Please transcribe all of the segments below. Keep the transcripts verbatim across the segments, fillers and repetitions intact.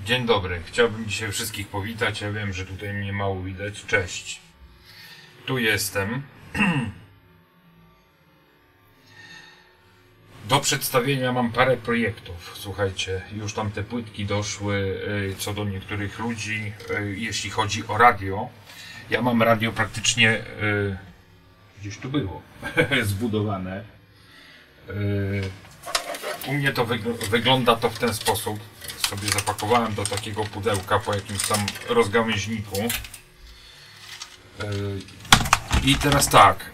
Dzień dobry. Chciałbym dzisiaj wszystkich powitać. Ja wiem, że tutaj mnie mało widać. Cześć. Tu jestem. Do przedstawienia mam parę projektów. Słuchajcie, już tam te płytki doszły co do niektórych ludzi, jeśli chodzi o radio. Ja mam radio praktycznie gdzieś tu było zbudowane. U mnie to wygl wygląda to w ten sposób. Sobie zapakowałem do takiego pudełka po jakimś tam rozgałęźniku. I teraz tak.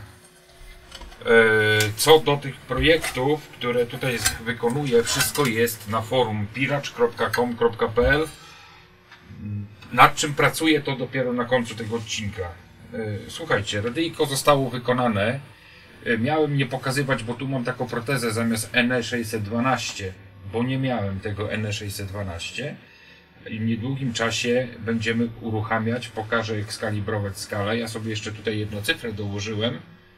Co do tych projektów, które tutaj wykonuję, wszystko jest na forum piracz kropka com kropka p l. Nad czym pracuję, to dopiero na końcu tego odcinka. Słuchajcie, radyjko zostało wykonane. Miałem nie pokazywać, bo tu mam taką protezę zamiast N E sześćset dwanaście, bo nie miałem tego N E sześćset dwanaście. I w niedługim czasie będziemy uruchamiać, pokażę jak skalibrować skalę. Ja sobie jeszcze tutaj jedną cyfrę dołożyłem.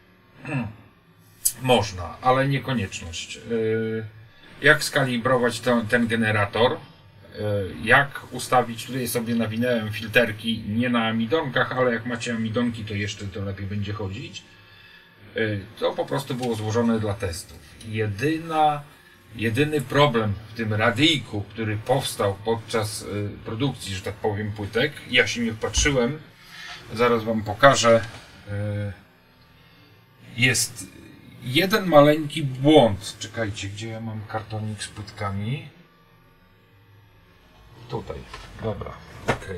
Można, ale nie konieczność. Jak skalibrować ten, ten generator? Jak ustawić, tutaj sobie nawinąłem filterki nie na amidonkach, ale jak macie amidonki, to jeszcze to lepiej będzie chodzić. To po prostu było złożone dla testów. Jedyna, jedyny problem w tym radyjku, który powstał podczas produkcji, że tak powiem, płytek, ja się nie wpatrzyłem, zaraz wam pokażę, jest jeden maleńki błąd. Czekajcie, gdzie ja mam kartonik z płytkami? Tutaj, dobra, okej.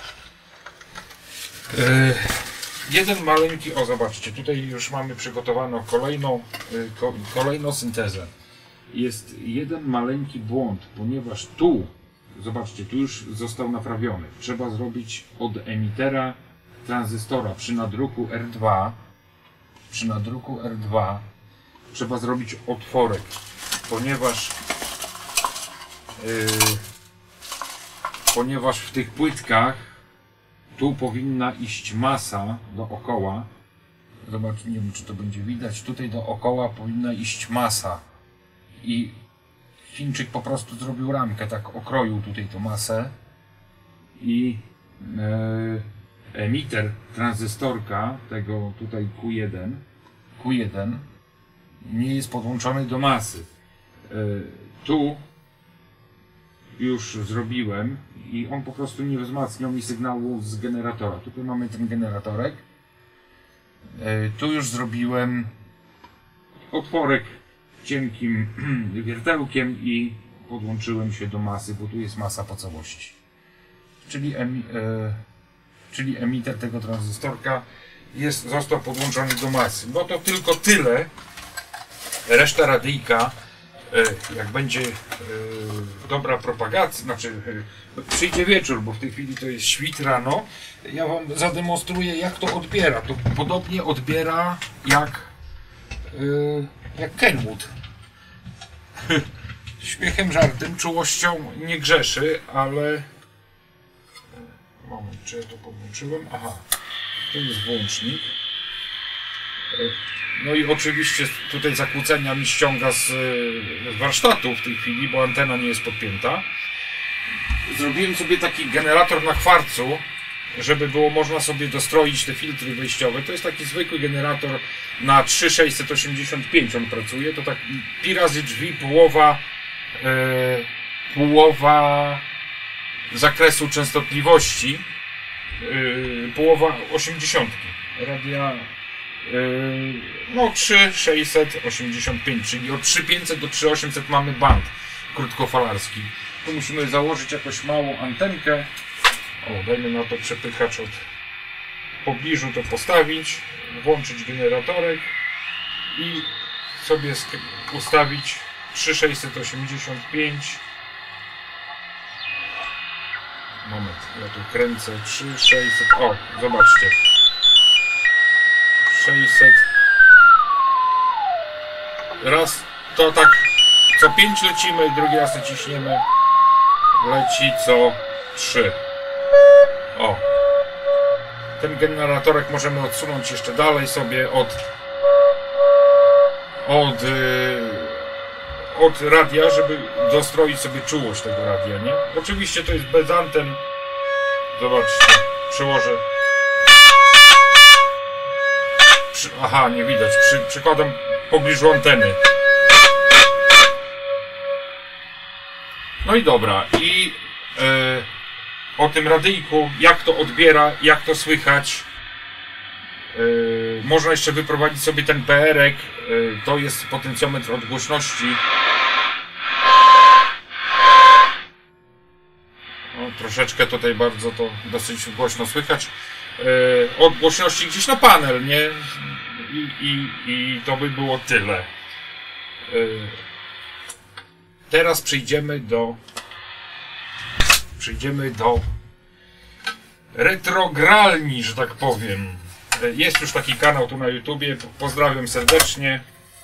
Okay. Jeden maleńki, o zobaczcie, tutaj już mamy przygotowaną kolejną, ko, kolejną syntezę. Jest jeden maleńki błąd, ponieważ tu, zobaczcie, tu już został naprawiony. Trzeba zrobić od emitera tranzystora przy nadruku R dwa, przy nadruku R dwa trzeba zrobić otworek, ponieważ yy, ponieważ w tych płytkach tu powinna iść masa dookoła. Zobacz, nie wiem czy to będzie widać. Tutaj dookoła powinna iść masa. I Chińczyk po prostu zrobił ramkę, tak okroił tutaj tą masę. I e, emiter tranzystorka tego tutaj Q jeden, Q jeden nie jest podłączony do masy. E, tu już zrobiłem i on po prostu nie wzmacniał mi sygnału z generatora. Tutaj mamy ten generatorek. E, tu już zrobiłem otworek cienkim wiertełkiem i podłączyłem się do masy, bo tu jest masa po całości. Czyli, emi, e, czyli emiter tego tranzystorka jest, został podłączony do masy. No to tylko tyle. Reszta radyjka, jak będzie dobra propagacja, znaczy przyjdzie wieczór, bo w tej chwili to jest świt rano, ja wam zademonstruję jak to odbiera. To podobnie odbiera jak jak Kenwood. Śmiechem, żartem, czułością nie grzeszy, ale moment, czy ja to podłączyłem? Aha, to jest włącznik. No i oczywiście tutaj zakłócenia mi ściąga z, z warsztatu w tej chwili, bo antena nie jest podpięta. Zrobiłem sobie taki generator na kwarcu, żeby było można sobie dostroić te filtry wejściowe. To jest taki zwykły generator na trzy tysiące sześćset osiemdziesiąt pięć on pracuje. To tak pi razy drzwi, połowa, yy, połowa zakresu częstotliwości, yy, połowa osiemdziesiątki. Radia no trzy tysiące sześćset osiemdziesiąt pięć, czyli od trzy tysiące pięćset do trzy tysiące osiemset mamy band krótkofalarski. Tu musimy założyć jakąś małą antenkę. O, dajmy na to przepychacz od pobliżu to postawić, włączyć generatorek i sobie ustawić trzy tysiące sześćset osiemdziesiąt pięć. Moment, ja tu kręcę trzy tysiące sześćset. O, zobaczcie. sześćset. Raz to tak co pięć lecimy, drugi raz naciśniemy, leci co trzy. O, ten generatorek możemy odsunąć jeszcze dalej sobie od od od radia, żeby dostroić sobie czułość tego radia, nie? Oczywiście to jest bez anten. Zobaczcie, przełożę. Przy... Aha, nie widać. Przy... Przykładam w pobliżu anteny. No i dobra. I e, o tym radyjku, jak to odbiera, jak to słychać. Yy, można jeszcze wyprowadzić sobie ten P R ek, yy, to jest potencjometr odgłośności. No, troszeczkę tutaj bardzo to dosyć głośno słychać. Yy, odgłośności gdzieś na panel, nie? I, i, i to by było tyle. Yy, teraz przejdziemy do przejdziemy do retrogralni, że tak powiem. Jest już taki kanał tu na YouTubie, pozdrawiam serdecznie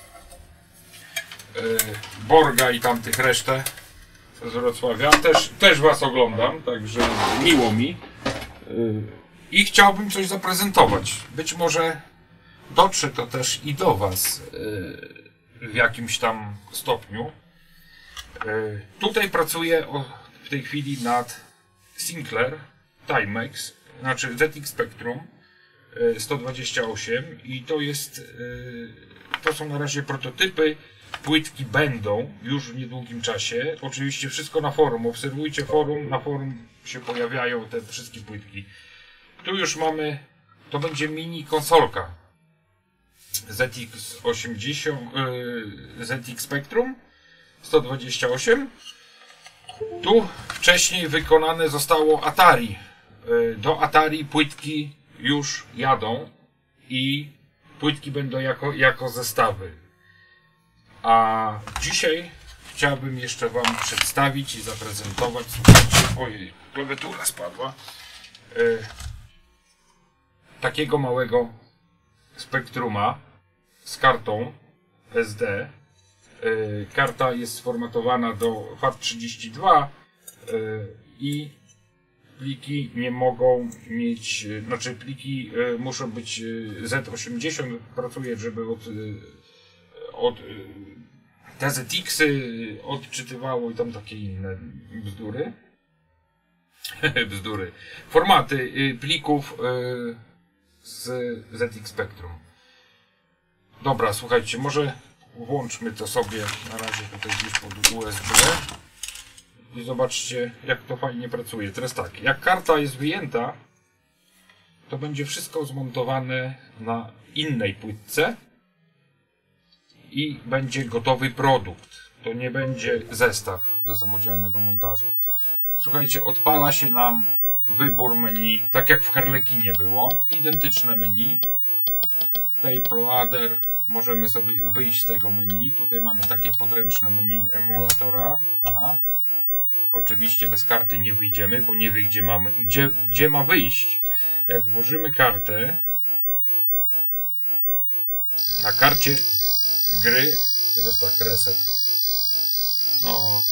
Borga i tamtych resztę z Wrocławia, też, też was oglądam, także miło mi i chciałbym coś zaprezentować. Być może dotrze to też i do was w jakimś tam stopniu. Tutaj pracuję w tej chwili nad Sinclair Timex, znaczy Z X Spectrum sto dwadzieścia osiem i to jest, to są na razie prototypy, płytki będą już w niedługim czasie, oczywiście wszystko na forum, obserwujcie forum, na forum się pojawiają te wszystkie płytki. Tu już mamy, to będzie mini konsolka Z X osiemdziesiąt, Z X Spectrum sto dwadzieścia osiem. Tu wcześniej wykonane zostało Atari, do Atari płytki już jadą i płytki będą jako, jako zestawy. A dzisiaj chciałbym jeszcze wam przedstawić i zaprezentować, słuchajcie, ojej, klawiatura spadła, yy, takiego małego spektruma z kartą S D. Yy, karta jest sformatowana do FAT trzydzieści dwa yy, i pliki nie mogą mieć, znaczy pliki y, muszą być y, Z osiemdziesiąt, pracuję, żeby od, y, od y, T Z X-y odczytywało i tam takie inne bzdury. bzdury. Formaty y, plików y, z Z X Spectrum. Dobra, słuchajcie, może włączmy to sobie na razie tutaj gdzieś pod U S B. I zobaczcie, jak to fajnie pracuje. Teraz tak, jak karta jest wyjęta, to będzie wszystko zmontowane na innej płytce i będzie gotowy produkt. To nie będzie zestaw do samodzielnego montażu. Słuchajcie, odpala się nam wybór menu, tak jak w Harlekinie było. Identyczne menu. Tape loader. Możemy sobie wyjść z tego menu. Tutaj mamy takie podręczne menu emulatora. Aha. Oczywiście bez karty nie wyjdziemy, bo nie wie gdzie, mamy, gdzie, gdzie ma wyjść. Jak włożymy kartę na karcie gry, teraz tak, reset. No,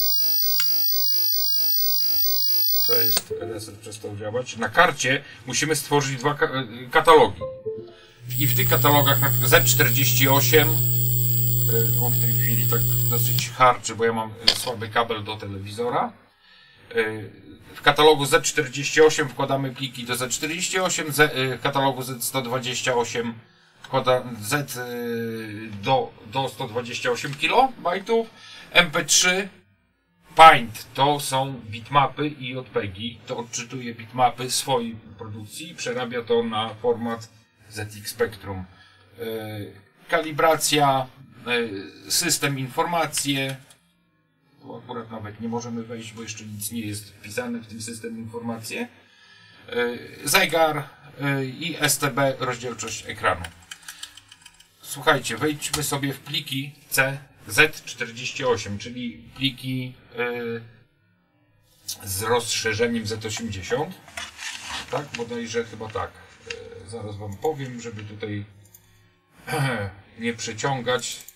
to jest reset, przestał działać. Na karcie musimy stworzyć dwa katalogi. I w tych katalogach Z czterdzieści osiem, on w tej chwili tak dosyć harczy, bo ja mam słaby kabel do telewizora. W katalogu Z czterdzieści osiem wkładamy pliki do Z czterdzieści osiem, w katalogu Z sto dwadzieścia osiem wkłada Z do, do sto dwadzieścia osiem kilobajtów, M P trzy, Paint to są bitmapy i J P G i, to odczytuje bitmapy swojej produkcji i przerabia to na format Z X Spectrum. Kalibracja, system informacje. Tu akurat nawet nie możemy wejść, bo jeszcze nic nie jest wpisane w tym system informacje. Zegar i S T B, rozdzielczość ekranu. Słuchajcie, wejdźmy sobie w pliki C Z czterdzieści osiem, czyli pliki z rozszerzeniem Z osiemdziesiąt. Tak, bodajże chyba tak. Zaraz wam powiem, żeby tutaj nie przeciągać.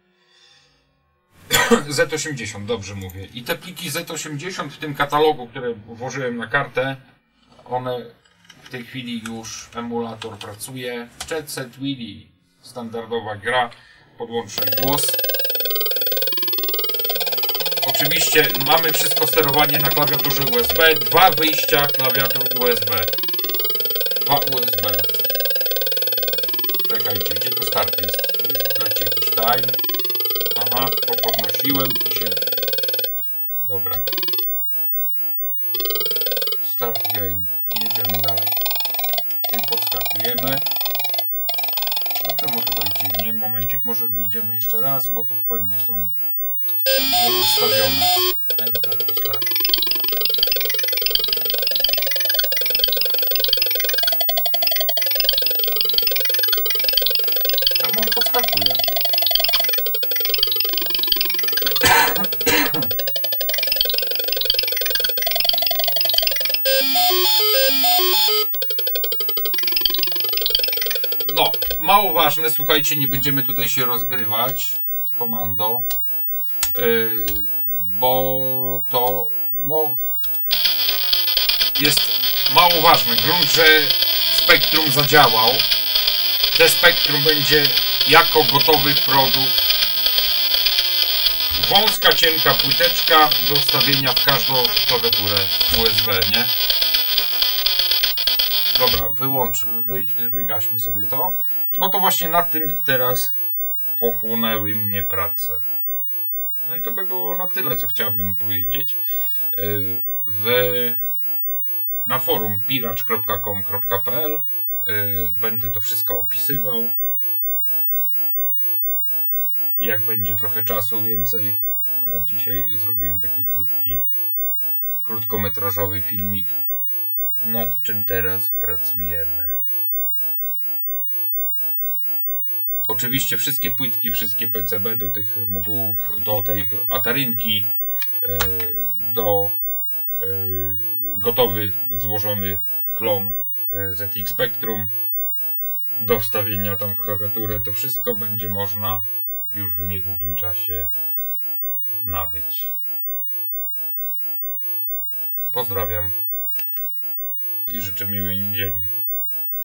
Z osiemdziesiąt, dobrze mówię. I te pliki Z osiemdziesiąt w tym katalogu, które włożyłem na kartę, one w tej chwili już emulator pracuje. Jet Set Willy, standardowa gra. Podłączę głos. Oczywiście mamy wszystko sterowanie na klawiaturze U S B, dwa wyjścia klawiatur U S B. Dwa U S B. Czekajcie, gdzie to start jest? To jest leci jakiś time. Aha, popodnosiłem i się... Dobra. Start game. I jedziemy dalej. I podskakujemy. A czemu to tak dziwnie? Momencik, może wyjdziemy jeszcze raz, bo tu pewnie są źle ustawione. Enter to start. Czemu on podskakuje? No, mało ważne, słuchajcie, nie będziemy tutaj się rozgrywać komando, yy, bo to no, jest mało ważne. Grunt, że Spektrum zadziałał. Te Spektrum będzie jako gotowy produkt. Wąska, cienka płyteczka do wstawienia w każdą klawiaturę U S B, nie? Dobra, wyłącz, wy, wygaśmy sobie to. No to właśnie nad tym teraz pochłonęły mnie prace. No i to by było na tyle, co chciałbym powiedzieć. W, na forum piracz kropka com kropka p l będę to wszystko opisywał. Jak będzie trochę czasu więcej. A dzisiaj zrobiłem taki krótki, krótkometrażowy filmik, nad czym teraz pracujemy. Oczywiście wszystkie płytki, wszystkie P C B do tych modułów, do tej atarynki, do gotowy, złożony klon Z X Spectrum, do wstawienia tam w klawiaturę, to wszystko będzie można już w niedługim czasie nabyć. Pozdrawiam i życzę miłej niedzieli.